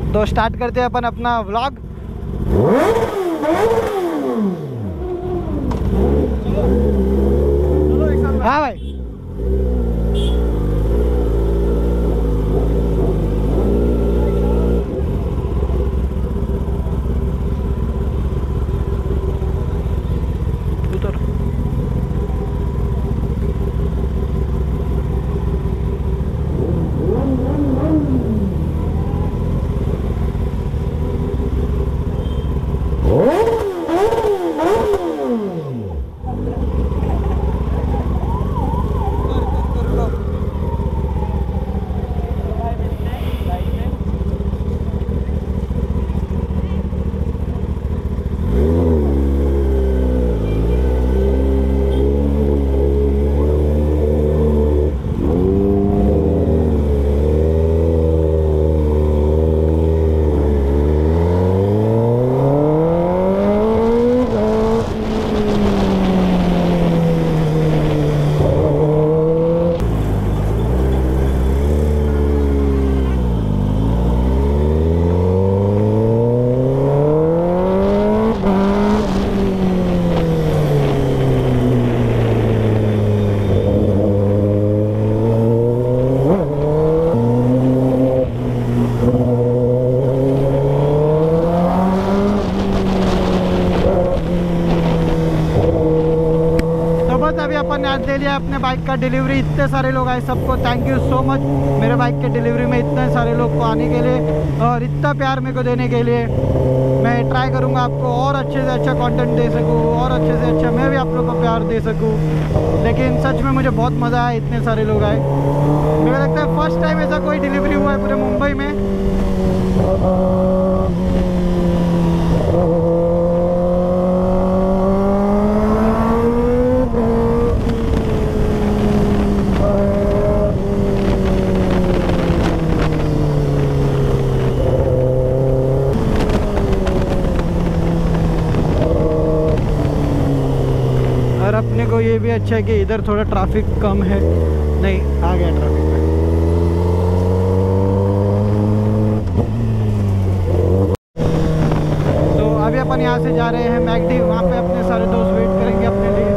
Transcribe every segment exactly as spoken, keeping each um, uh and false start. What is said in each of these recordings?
तो स्टार्ट करते हैं अपन अपना व्लॉग। हाँ भाई, अपन ने आज ले लिया अपने बाइक का डिलीवरी। इतने सारे लोग आए, सबको थैंक यू सो मच मेरे बाइक के डिलीवरी में इतने सारे लोग को आने के लिए और इतना प्यार मेरे को देने के लिए। मैं ट्राई करूँगा आपको और अच्छे से अच्छा कंटेंट दे सकूँ और अच्छे से अच्छा मैं भी आप लोग को प्यार दे सकूँ। लेकिन सच में मुझे बहुत मज़ा आया, इतने सारे लोग आए। मुझे लगता है फर्स्ट टाइम ऐसा कोई डिलीवरी हुआ है पूरे मुंबई में। अपने को ये भी अच्छा है कि इधर थोड़ा ट्रैफिक कम है। नहीं, आ गया ट्रैफिक में। तो अभी अपन यहाँ से जा रहे हैं मैकडी, वहाँ पे अपने सारे दोस्त वेट करेंगे अपने लिए।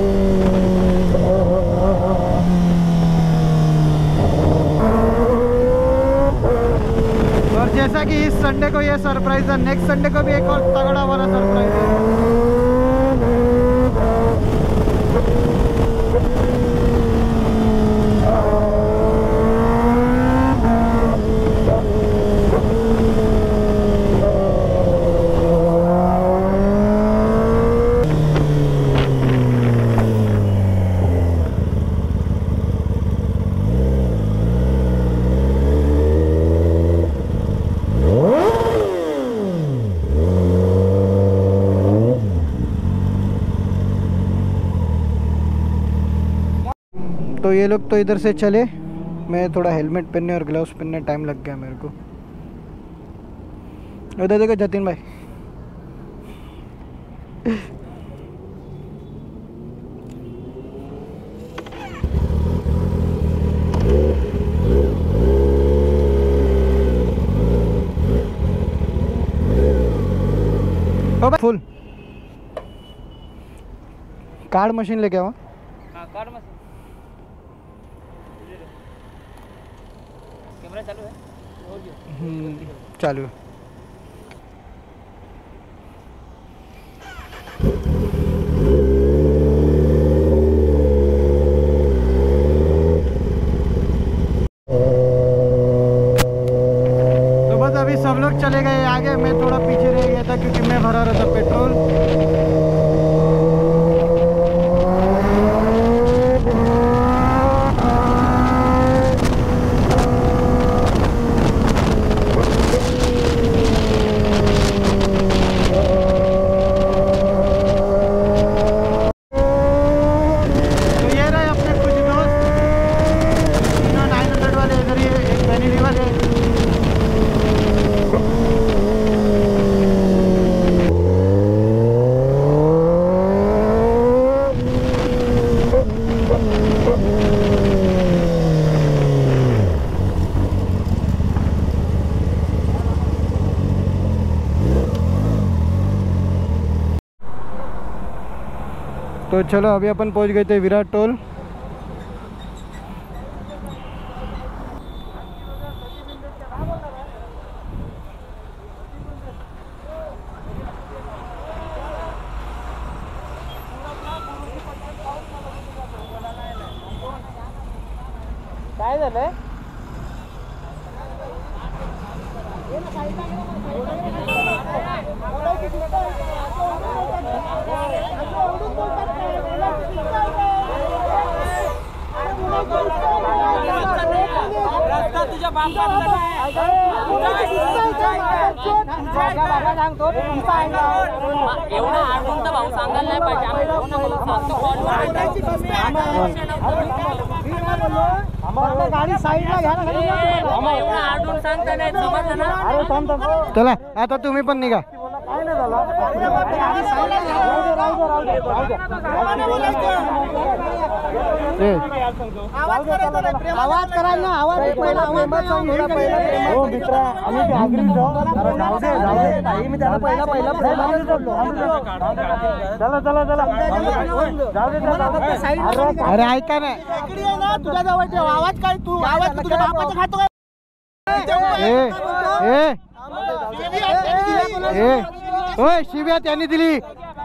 और जैसा कि इस संडे को ये सरप्राइज है, नेक्स्ट संडे को भी एक और तगड़ा वाला सरप्राइज है। तो ये लोग तो इधर से चले, मैं थोड़ा हेलमेट पहनने और ग्लव्स पहनने टाइम लग गया मेरे को। उधर देखो जतिन भाई। ओ भाई फुल कार्ड मशीन लेके आओ। हाँ कार्ड मशीन। कैमरा चालू है? हम्म चालू है। तो बस अभी सब लोग चले गए आगे, मैं थोड़ा पीछे रह गया था क्योंकि मैं भरा रहा था पेट्रोल। तो चलो अभी अपन पहुंच गए थे विराट टोल। काय झालंय? रस्ता तुझ्या बापाचा एवढा आठवण तर भाऊ सांगायला नाही पाहिजे. गाडी साईडला घ्या ना, एवढा आठवण सांगता नाही समजलं ना. चला आता तुम्ही पण निघा. आवाज करायला ना, आवाज पहिला हो मित्रा, आम्ही घागरी जाऊ. जाऊ दे जाऊ दे मी त्याला पहिला पहिला चला चला चला जाऊ दे. अरे ऐका ना, तुझ्या जवळ ठेव आवाज. काय तू आवाज तुझ्या बापाचा खातो काय? ए ए ए ओय शिव्या त्यांनी दिली.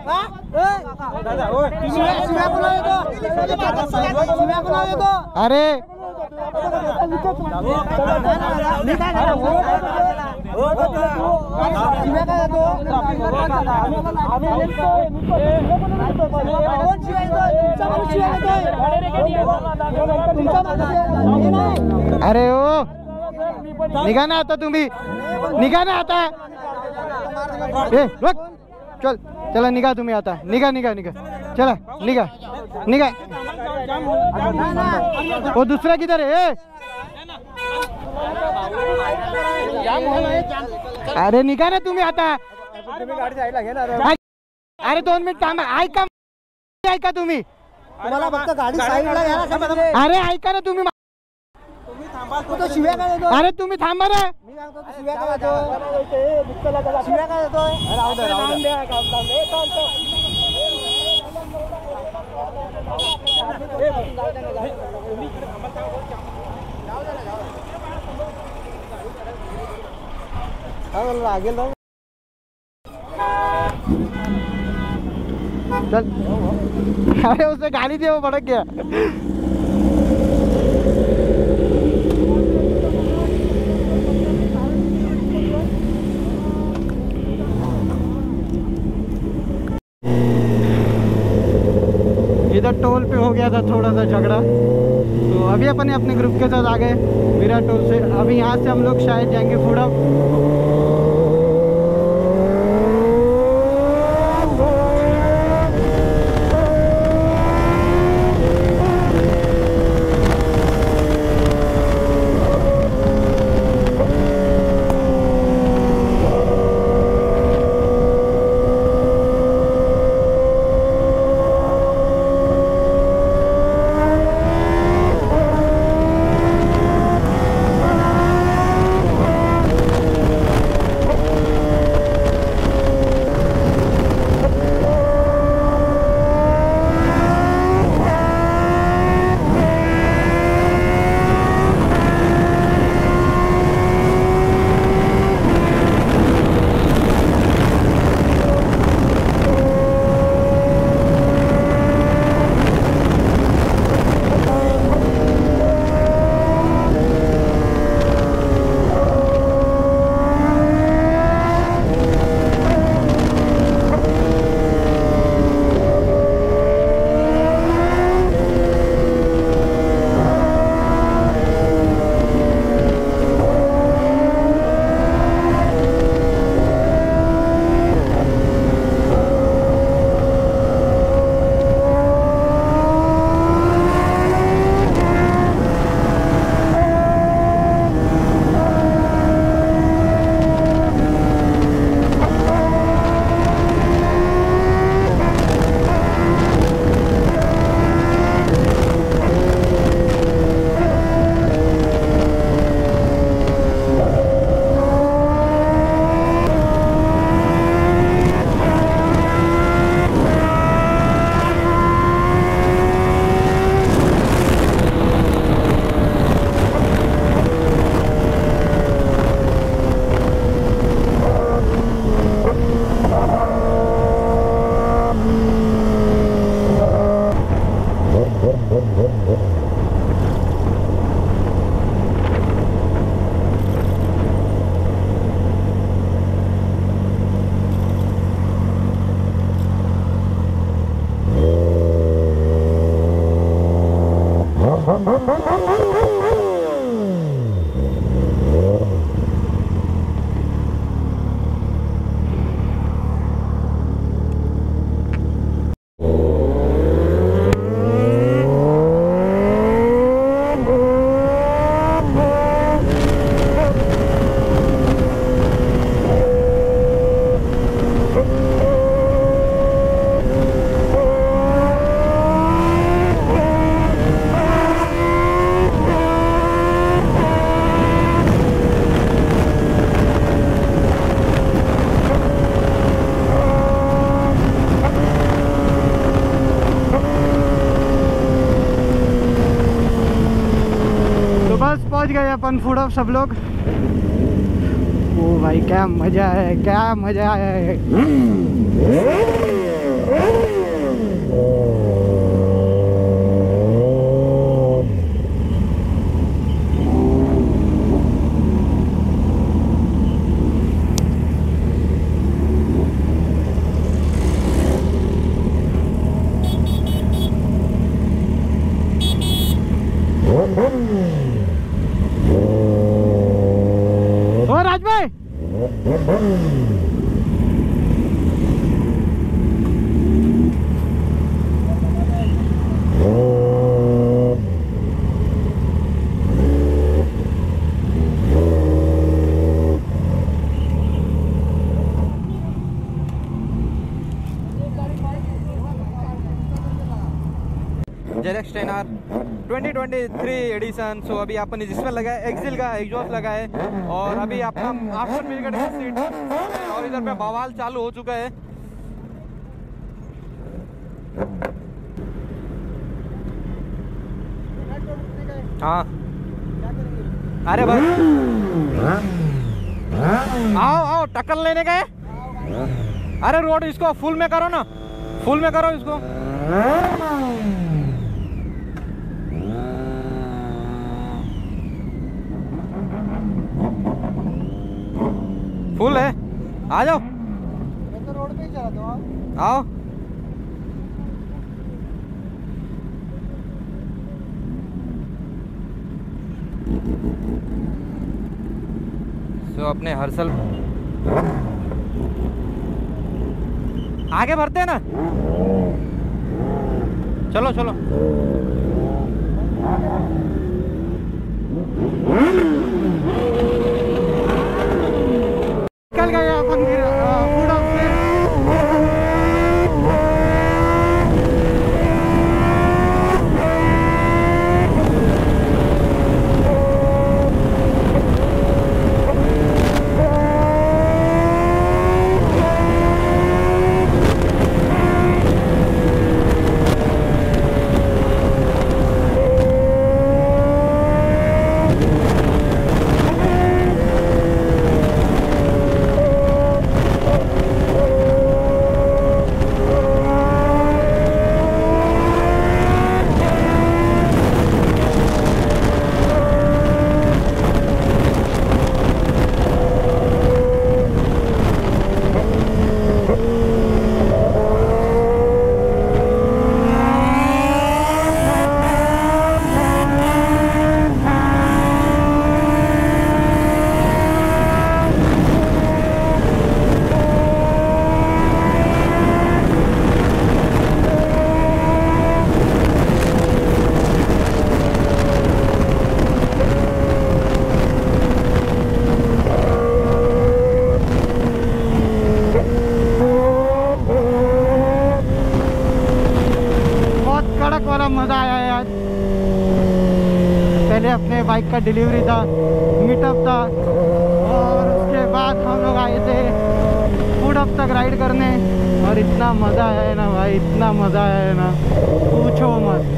अरे अरे ओ निघा ना आता, तुम्ही निघा ना आता. ए रुक, चल चला निघा तुम्ही आता. निघा निघा निघा चला निघा निघा. वो दूसरा किधर है? अरे निघा ना तुम्ही आता. अरे दोन मिनिट थांबा. ऐका ऐका तुम्ही. तुम्हाला फक्त गाडी साईडला घ्या ना. अरे ऐका ना तुम्ही. तो शिव्या काय देतो? अरे तुम्ही थांबा ना. मी सांगतो तू शिव्या काय देतो? शिव्या काय देतोय? राहू दे राहू दे. काम काम ए काम काम. लागेल चल. अरे उसे गाली दे, वो भड़क गया. इधर टोल पे हो गया था थोड़ा सा झगड़ा, तो अभी अपन अपने ग्रुप के साथ आ गए विराट टोल से. अभी यहाँ से हम लोग शायद जाएंगे फूडा. पहुंच गए अपन फूड ऑफ सब लोग। ओ भाई क्या मजा है, क्या मजा है। ओ राज भाई Z X ten R twenty twenty three edition. So अभी अपन जिसमें लगा है एक्सिल का एग्जॉस्ट लगा है और अभी अपना आफ्टर मिल का सीट और इधर पे बवाल चालू हो चुका है। हाँ अरे भाई आओ आओ टक्कर लेने गए। अरे रोड इसको फुल में करो ना, फुल में करो इसको। फुल है, आ जाओ। मैं तो रोड पे ही चला था। आओ तो अपने हर्षल आगे भरते हैं ना। चलो चलो निकल गए अपन फूड ऑफ से। मज़ा आया यार। पहले अपने बाइक का डिलीवरी था, मीटअप था और उसके बाद हम लोग आए थे फूड अप तक राइड करने और इतना मज़ा आया है ना भाई, इतना मज़ा आया है ना पूछो मत।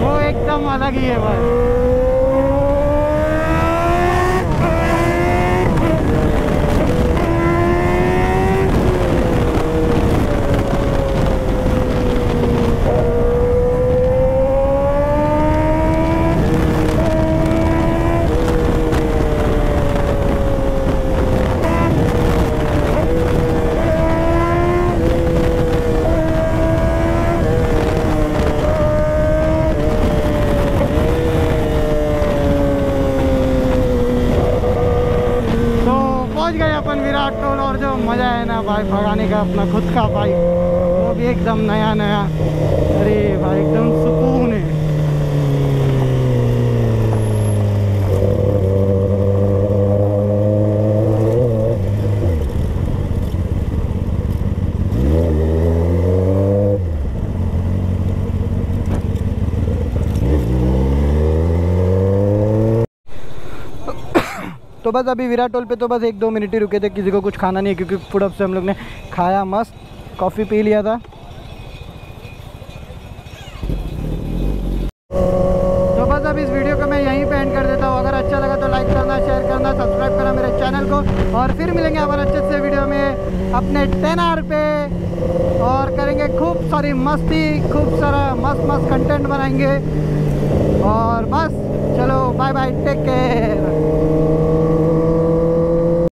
वो एकदम अलग ही है भाई। मज़ा है ना भाई भगाने का अपना खुद का बाइक, वो भी एकदम नया नया। अरे भाई एकदम सुकून है। तो बस अभी विराट टोल पे तो बस एक दो मिनट ही रुके थे, किसी को कुछ खाना नहीं है क्योंकि फूड अप से हम लोग ने खाया, मस्त कॉफ़ी पी लिया था। तो बस अब इस वीडियो को मैं यहीं पे एंड कर देता हूँ। अगर अच्छा लगा तो लाइक करना, शेयर करना, सब्सक्राइब करना मेरे चैनल को, और फिर मिलेंगे हमारे अच्छे से वीडियो में अपने टेन आर पे, और करेंगे खूब सारी मस्ती, खूब सारा मस्त मस्त कंटेंट बनाएंगे। और बस चलो बाय बाय, टेक केयर।